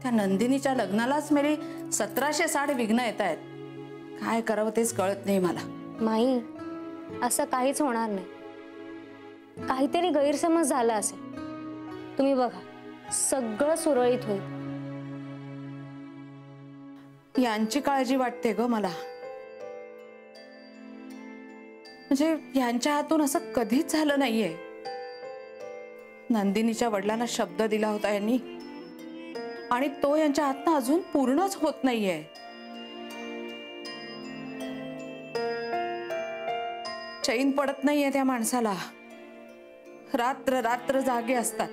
त्या नंदिनीच्या लग्नालाच मेरी 1760 विघ्न येत आहेत. काय करावं तेच कळत नाही मला. माई, असं काहीच होणार नाही. काहीतरी गैरसमज झाला असेल. तुम्ही बघा, सगळं सुरळीत होईल. यांची काळजी वाटते ग मला. म्हणजे यांच्या हातून असं कधीच झालं नाहीये. नंदिनीच्या वडिलांना शब्द दिला होता यांनी, आणि तो यांच्या हातनं अजून पूर्णच होत नाहीये. चैन पडत नाहीये त्या माणसाला. रात्र रात्र जागे असतात.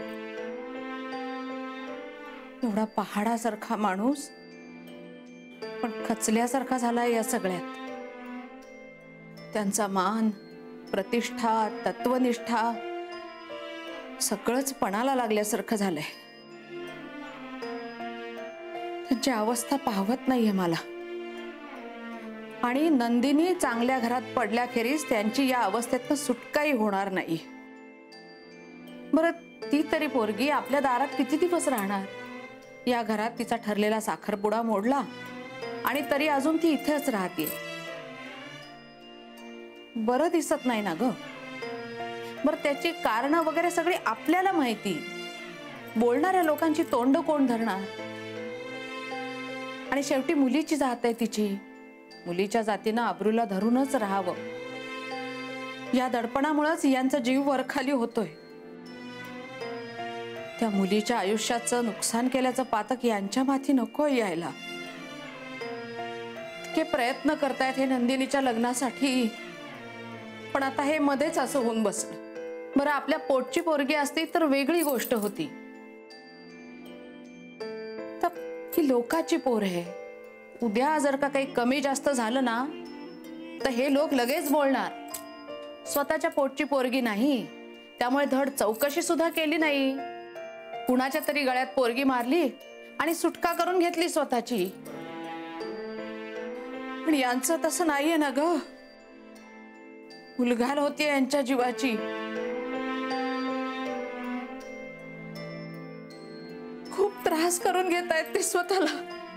एवढा पहाडासारखा माणूस पण खचल्यासारखा झालाय या सगळ्यात. त्यांचा मान, प्रतिष्ठा, तत्वनिष्ठा सगळंच पणाला लागल्यासारखं झालंय. त्यांची अवस्था पाहवत नाहीये मला. आणि नंदिनी चांगल्या घरात पडल्याखेरीज त्यांची या अवस्थेतनं सुटकाही होणार नाही. बरं, ती तरी पोरगी आपल्या दारात किती दिवस राहणार? या घरात तिचा ठरलेला साखरपुडा मोडला आणि तरी अजून ती इथेच राहते. बरं दिसत नाही ना ग. बरं, त्याची कारण वगैरे सगळी आपल्याला माहिती. बोलणाऱ्या लोकांची तोंड कोण धरणार? आणि शेवटी मुलीची जात आहे तिची. मुलीच्या जातीनं आबरूला धरूनच राहावं. या दडपणामुळेच यांचा जीव वरखाली होतोय. त्या मुलीच्या आयुष्याचं नुकसान केल्याचं पातक यांच्या माथी नको यायला. इतके प्रयत्न करतायत हे नंदिनीच्या लग्नासाठी, पण आता हे मध्येच असं होऊन बसलं. बरं, आपल्या पोटची पोरगी असती तर वेगळी गोष्ट होती. तर ही लोकाची पोर आहे. उद्या जर का काही कमी जास्त झालं ना तर हे लोक लगेच बोलणार. स्वतःच्या पोटची पोरगी नाही, त्यामुळे धड चौकशी सुद्धा केली नाही. कुणाच्या तरी गळ्यात पोरगी मारली आणि सुटका करून घेतली स्वतःची. पण यांचं तसं नाहीये ना ग. उलघाल होतीये यांच्या जीवाची. खूप त्रास करून घेत आहेत ते स्वतःला.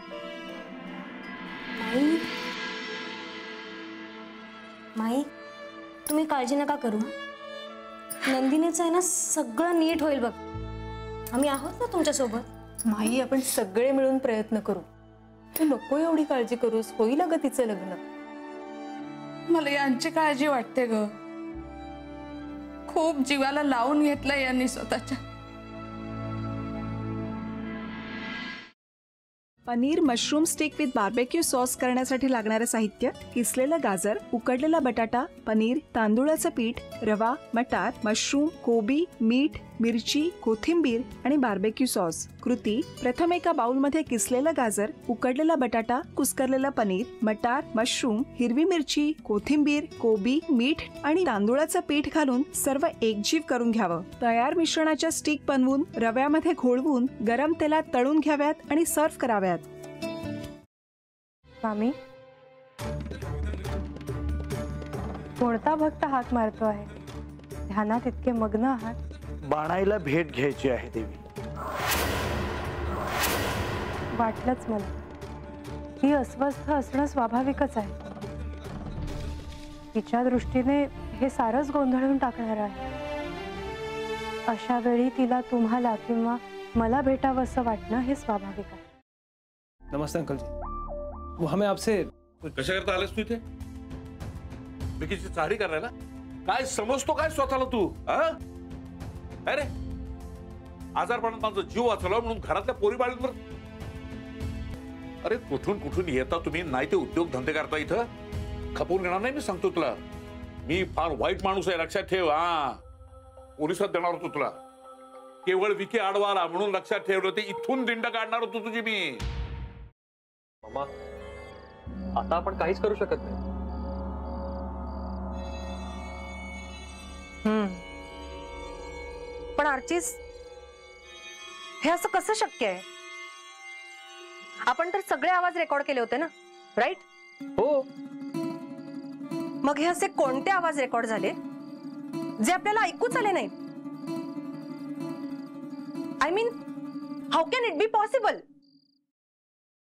माई, तुम्ही काळजी नका करू. नंदिनीचं आहे ना, सगळं नीट होईल बघ. आम्ही आहोत ना तुमच्या सोबत. माई, आपण सगळे मिळून प्रयत्न करू. तू नको एवढी काळजी करूस. होईल अगं तिचं लग्न. मला यांची काळजी वाटते ग. खूप जीवाला लावून घेतलंय यांनी स्वतःच्या. Paneer mushroom stick with barbecue sauce करण्यासाठी लागणारे साहित्य: किसलेलं गाजर, उकडलेला बटाटा, पनीर, तांदूळाचं पीठ, रवा, मटार, मशरूम, कोबी, मीठ, मिरची, कोथिंबीर आणि बार्बेक्यू सॉस. कृती: प्रथम एका बाउलमध्ये किसलेलं गाजर, उकडलेला बटाटा, कुस्करलेलं पनीर, मटार, मशरूम, हिरवी मिरची, कोथिंबीर, कोबी, मीठ आणि तांदूळाचं पीठ घालून सर्व एकजीव करून घ्यावं. तयार मिश्रणाच्या स्टिक बनवून रव्यामध्ये घोळवून गरम तेलात तळून घ्याव्यात आणि सर्व्ह कराव्यात. मामी, कोणता भक्त हात मारतो आहे? ध्यानात इतके मग्न आहात. बाणाईला भेट घ्यायची आहे देवी. वाटलंच मला. ही अस्वस्थ असणं स्वाभाविकच आहे. तिच्या दृष्टीने हे सारंच गोंधळून टाकणार आहे. अशा वेळी तिला तुम्हाला किंवा मला भेटावं असं वाटणं हे स्वाभाविक आहे. नमस्ते अंकल जी. वो हमें आपसे कशा करता आलेस तू इथे? विकीची चाळी करायला? काय समजतो काय स्वतःला तू? अरे आजारपणात माझा जीव वाचवला म्हणून घरातल्या पोरी बाळींवर. अरे कुठून कुठून येता तुम्ही? नाही ते उद्योग धंदे करता इथं. खपवून घेणार नाही मी सांगतो तुला. मी फार वाईट माणूस आहे, लक्षात ठेव. पोलिसात देणार होतो तुला. केवळ विकी आडवा आला म्हणून लक्षात ठेवलं. ते इथून दिंड काढणार होतो तुझी मी. मामा, आता आपण काहीच करू शकत नाही. पण आर्चिस, हे असं कसं शक्य आहे? आपण तर सगळे आवाज रेकॉर्ड केले होते ना, राईट? हो. मग हे असे कोणते आवाज रेकॉर्ड झाले जे आपल्याला ऐकूच आले नाही? I mean, how can it be possible?